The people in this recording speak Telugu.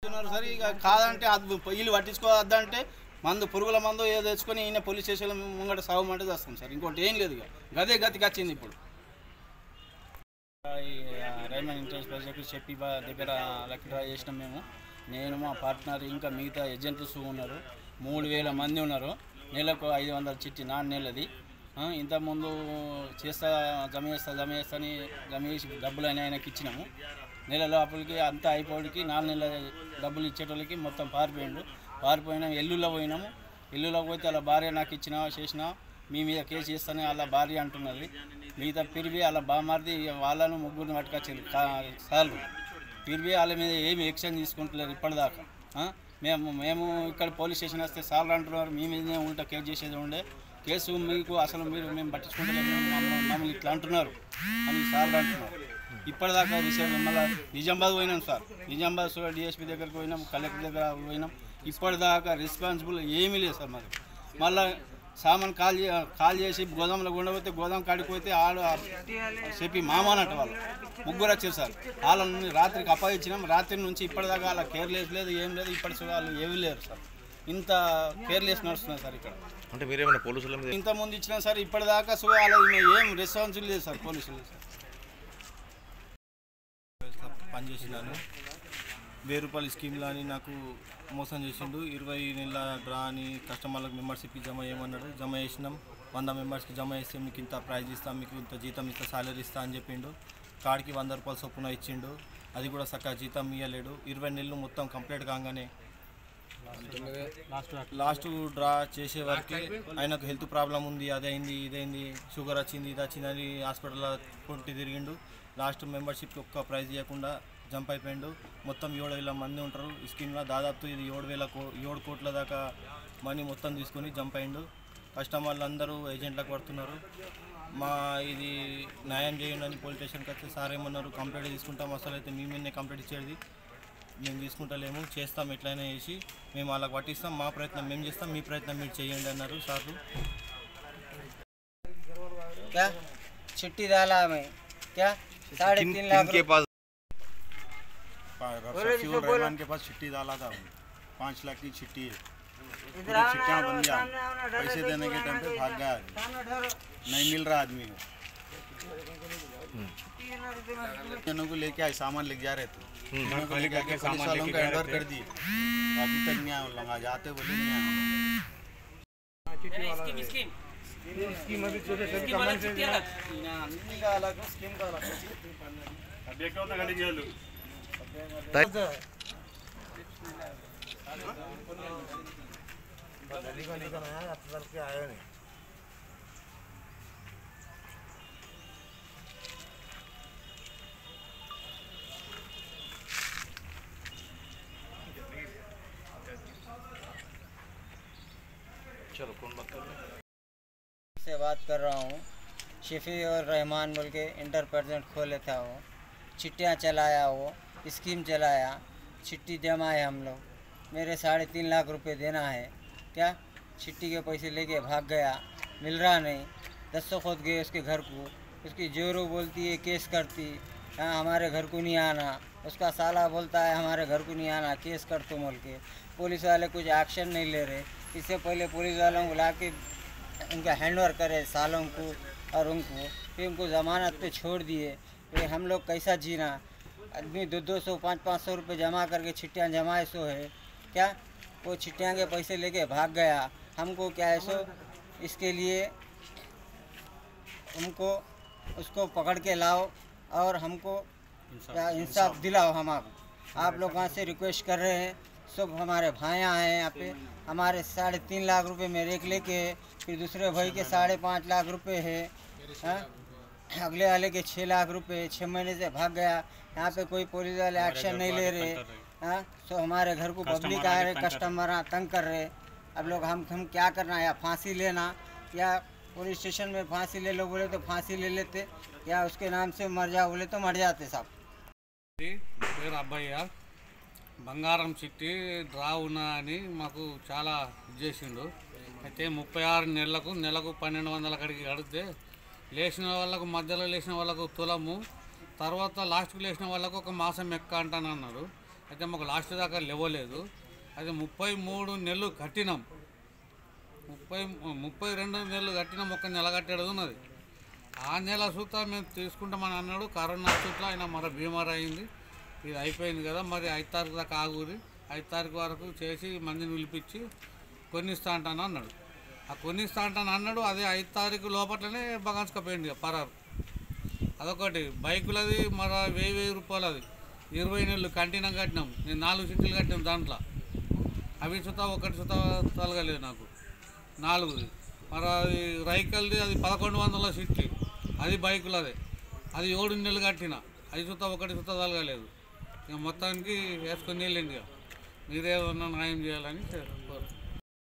సరే ఇక కాదంటే అది ఇల్లు పట్టించుకోవద్దంటే మందు పురుగుల మందు ఏదో తెచ్చుకొని ఈయన పోలీస్ స్టేషన్లో ముంగట సాగుమంటే చేస్తాం సార్. ఇంకోటి ఏం లేదు, ఇక గదే గతికి వచ్చింది. ఇప్పుడు రైమన్ ఇంటర్నెట్ ప్రాజెక్టు చెప్పి దగ్గర లక్కీ డ్రా చేసినాం మేము. నేను మా పార్ట్నర్ ఇంకా మిగతా ఏజెంట్స్ ఉన్నారు, 3000 మంది ఉన్నారు. నెలకు 500 చిట్టి 4 నెలలది. ఇంతకుముందు జమ చేసి డబ్బులు ఆయనకి ఇచ్చినాము. నెల లోపలికి అంతా అయిపోయికి 4 నెలల డబ్బులు ఇచ్చేటోళ్ళకి మొత్తం పారిపోయినాం. ఎల్లులో పోయినాము. ఎల్లులోకి పోతే వాళ్ళ భార్య నాకు చేసినా మీ మీద కేసు చేస్తానే వాళ్ళ భార్య అంటున్నది. మిగతా పిరివి వాళ్ళ బామార్ది వాళ్ళను ముగ్గురిని పట్టుకొచ్చింది సార్లు. పిరివి వాళ్ళ మీద ఏమి యాక్షన్ తీసుకుంటలేరు ఇప్పటిదాకా. మేము ఇక్కడ పోలీస్ స్టేషన్ వస్తే సార్లు అంటున్నారు మీ మీదనే ఉంటా కేసు చేసేది ఉండే, కేసు మీకు అసలు మేము పట్టించుకుంటలేము మమ్మల్ని ఇట్లా అంటున్నారు అని సార్లు అంటున్నారు. ఇప్పటిదాకా విషయం మళ్ళీ నిజామాబాద్ పోయినాం సార్. నిజామాబాద్ డిఎస్పీ దగ్గరికి పోయినాం, కలెక్టర్ దగ్గర పోయినాం. ఇప్పటిదాకా రెస్పాన్సిబుల్ ఏమీ లేదు సార్ మాది. మళ్ళీ సామాన్ కాల్ చేసి గోదాంలో గుండపోతే గోదాం కాడికి పోతే ఆడు చెప్పి మామన్నట్టు వాళ్ళు ముగ్గురు వచ్చారు సార్. వాళ్ళని రాత్రికి అప్పగించినాం. రాత్రి నుంచి ఇప్పటిదాకా వాళ్ళ కేర్లెస్ లేదు, ఏం లేదు. ఇప్పటి వాళ్ళు ఏమీ లేరు సార్. ఇంత కేర్లెస్ నడుస్తున్నారు సార్ ఇక్కడ. అంటే మీరేమైనా పోలీసుల మీద ఇంతకుముందు ఇచ్చినా సార్ ఇప్పటిదాకా వాళ్ళ ఏం రెస్పాన్సిబుల్ లేదు సార్ పోలీసులు సార్. పనిచేసినాను. 1000 రూపాయల స్కీమ్లో అని నాకు మోసం చేసిండు. 20 నెలల డ్రా అని కస్టమర్లకు మెంబర్షిప్ జమ చేయమన్నాడు. జమ చేసినాం. 100 మెంబర్స్కి జమ చేస్తే మీకు ఇంత ప్రైజ్ ఇస్తాం, మీకు ఇంత జీతం ఇస్తా, సాలరీ ఇస్తా అని చెప్పిండు. కార్డ్కి 100 రూపాయల చొప్పున ఇచ్చిండు. అది కూడా చక్కగా జీతం ఇవ్వలేడు. 20 నెలలు మొత్తం కంప్లీట్ కాగానే లాస్ట్ డ్రా చేసే వరకు ఆయనకు హెల్త్ ప్రాబ్లం ఉంది, అదైంది ఇదైంది, షుగర్ వచ్చింది, ఇది వచ్చింది అని హాస్పిటల్లో కొట్టి తిరిగిండు. లాస్ట్ మెంబర్షిప్కి ఒక్క ప్రైజ్ ఇవ్వకుండా జంప్ అయిపోయిండు. మొత్తం 7000 మంది ఉంటారు ఈ స్కీమ్లో. దాదాపు ఇది 7 కోట్ల దాకా మనీ మొత్తం తీసుకొని జంప్ అయిండు. కస్టమర్లు అందరూ ఏజెంట్లకు పడుతున్నారు. ఇది న్యాయం చేయండి అని పోలీస్ స్టేషన్కి వస్తే సార్ ఏమన్నారు, కంప్లైంట్ తీసుకుంటాం, అసలు అయితే మీ మీదనే కంప్లైంట్ ఇచ్చేది, మేము తీసుకుంటలేము, చేస్తాం ఎట్లయినా చేసి మేము వాళ్ళకి పట్టిస్తాం, మా ప్రయత్నం మేము చేస్తాం, మీ ప్రయత్నం మీరు చేయండి అన్నారు సార్లు. చిట్టి डाला मैं क्या 3.5 लाख के पास रहमान के पास चिट्ठी डाला था, 5 लाख की चिट्ठी है। चिट्ठियाँ बन गया, पैसे देने के टाइम पे भाग गया, नहीं मिल रहा आदमी को। जनों को लेके आए, सामान लेके जा रहे थे, पुलिस वालों को हैंडओवर कर दिए, अभी तक नहीं आया लोग, आज आते बोले नहीं आया। स्कीम अभी छोटे छोटे कमेंट से अన్ని కాలకు స్కీమ్ కాలకు అదే కోత గడి చేయాలి गली को निकल आया अब तक के आया नहीं। चलो कौन बात कर रहे हैं? से बात कर रहा हूँ। शफी और रहमान बोल के इंटर प्रेजेंट खोले था वो, चिट्टियाँ चलाया, वो स्कीम चलाया, चिट्ठी जमाए हम लोग। मेरे 3.5 लाख रुपए देना है क्या, चिट्ठी के पैसे लेके भाग गया, मिल रहा नहीं। 10 खुद गए उसके घर को, उसकी जोरो बोलती है केस करती, हाँ हमारे घर को नहीं आना। उसका साला बोलता है हमारे घर को नहीं आना, केस कर तुम बोल के। पुलिस वाले कुछ एक्शन नहीं ले रहे। इससे पहले पुलिस वालों को ला के उनका हैंडओवर करे सालों को और उनको, फिर उनको ज़मानत पे छोड़ दिए। फिर हम लोग कैसा जीना, आदमी 200 500 रुपये जमा करके चिट्ठियाँ जमाए सो है क्या, वो चिट्ठियाँ के पैसे लेके भाग गया। हमको क्या है सो इसके लिए हमको उसको पकड़ के लाओ और हमको इंसाफ दिलाओ। आप लोग वहाँ से रिक्वेस्ट कर रहे हैं, सब हमारे भाइयाँ हैं यहाँ पे। हमारे 3.5 लाख रुपए मेरे एक लेके, फिर दूसरे भाई के 5.5 लाख रुपए है, अगले वाले के 6 लाख रुपए 6 महीने से भाग गया। यहाँ पे कोई पुलिस वाले एक्शन नहीं ले रहे। सो हमारे घर को पब्लिक आ रहे, कस्टमर तंग कर रहे। अब लोग हम क्या करना, या फांसी लेना, या पुलिस स्टेशन में फांसी ले लो बोले तो फांसी ले लेते, या उसके नाम से मर जाओ बोले तो मर जाते साहब। పేరు అబ్బయ్య, బంగారం చిట్టి డ్రా ఉన్నా అని మాకు చాలా చేసిండు. అయితే 36 నెలలకు 1200 అక్కడికి కడితే లేచిన వాళ్ళకు, మధ్యలో లేచిన వాళ్ళకు తులము, తర్వాత లాస్ట్కి లేచిన వాళ్ళకు 1 మాసం ఎక్క అంటానన్నాడు. అయితే మాకు లాస్ట్ దాకా లేవలేదు. అయితే 33 నెలలు కట్టినాం, 32 నెలలు కట్టినాం, ఒక్క నెల కట్టేది ఉన్నది. ఆ నెల సూత్తా మేము తీసుకుంటామని అన్నాడు. కరోనా సూత్తా ఆయన మరి బీమార్ అయింది. ఇది అయిపోయింది కదా, మరి 5 తారీఖు దాకా ఆగురి, 5 తారీఖు వరకు చేసి మందిని పిలిపించి కొన్నిస్తా అంటాను అన్నాడు. ఆ కొన్నిస్తా అంటాను అన్నాడు. అదే 5 తారీఖు లోపట్లనే బగాన్స్కపోయింది ఇక పరారు. అదొకటి. బైకులది మరి 1000 రూపాయలు, అది 20 నెలలు కంటిన్యూ కట్టినాం. నేను 4 చిట్టీలు కట్టినాం దాంట్లో. అవి సుతా ఒకటి సుతా తలగలేదు నాకు 4ది. మరి అది రైకల్ది అది 1100 చిట్టి, అది బైకులదే, అది 7 నెలలు కట్టిన, అది సుతా ఒకటి సుతా తలగలేదు. ఇక మొత్తానికి వేసుకొని వెళ్ళింది. ఇక మీరేమన్నా న్యాయం చేయాలని కోరుతున్నాను.